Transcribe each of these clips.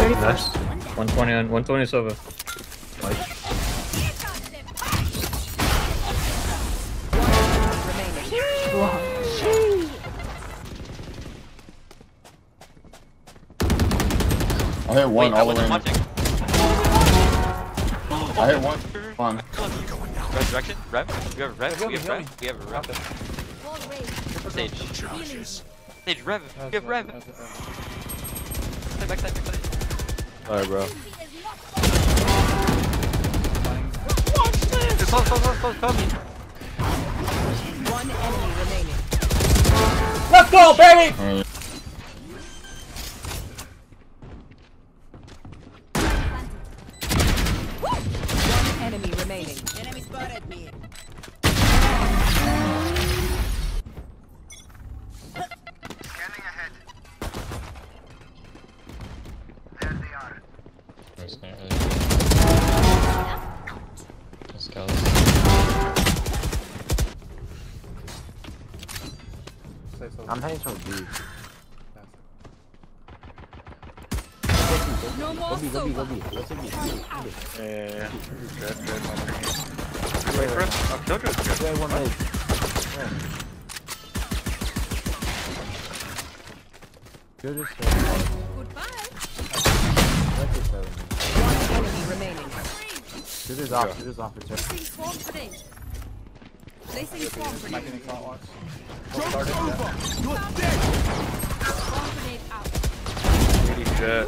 Nice. 120 on 120 silver. I hit one all the way in. I hit one. Come on. Resurrection? Rev? We have a rev? We have rev? We have a rev. Sage. Sage, rev. We have rev. Backside, backside. Alright, bro. Close. One enemy remaining. Let's go, baby! One enemy remaining. Enemy spotted me. Scanning ahead. There they are. Let's go. I'm heading towards B. No more Go B. Let's hit B. Yeah. Wait for us. Oh, Killjoy's good. Yeah, one mid. You're just Goodbye. Let's just One enemy remaining. Shoot is off. It's Placing swarm grenade. Placing swarm grenade. You're dead. Swarm grenade out. Really shit.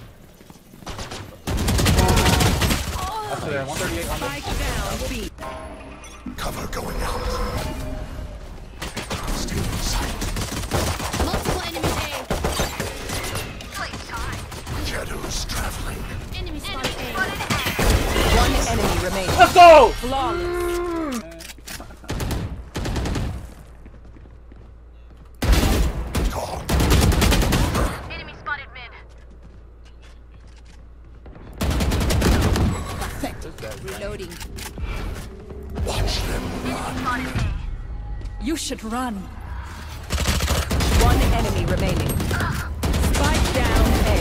Spike down B. Cover going out. Stay in sight. Multiple enemies A. Shadows traveling. Enemy spotted A. One enemy remaining. Let's go! Flawless. Gone. Enemy spotted mid. Reloading. Watch them run. You should run. One enemy remaining. Spike down A.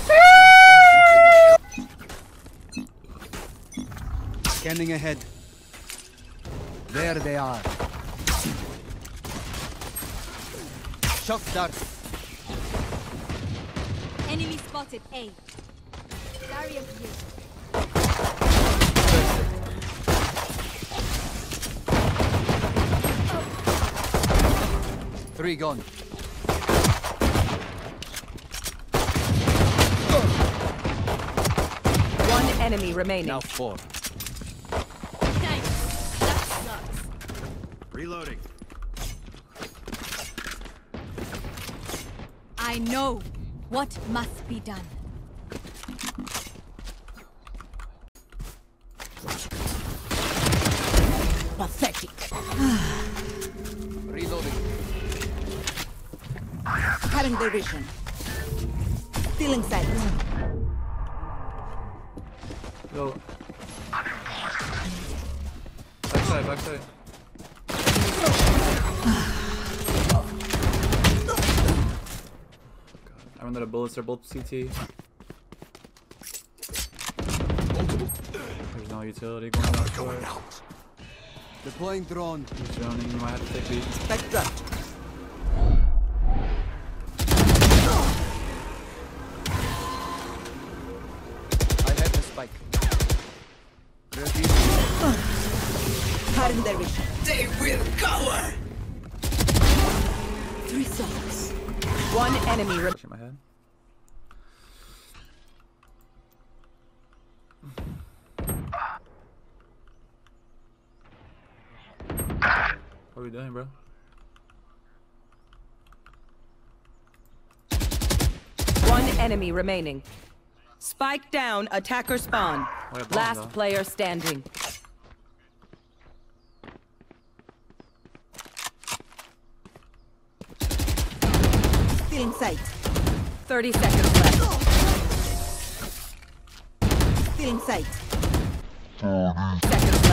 Scanning ahead. There they are. Shock dart. Enemy spotted A. Barrier here. Three gone. One enemy remaining. Now four. Thanks. That sucks. Reloading. I know what must be done. Pathetic. Reloading. Cutting their vision. Stealing sight. Yo. Backside. I run out of bullets, they're both CT. There's no utility going out for it. Deploying drone. He's droning, you might have to take B. Spectre. I have the spike. Cutting their vision. They will cover. 3 souls. One enemy remaining. In my head. What are we doing, bro? One enemy remaining. Spike down, attacker spawn. Oh, yeah, bomb, Last though. player standing. Stealing sight. 30 seconds left. Stealing sight. Seconds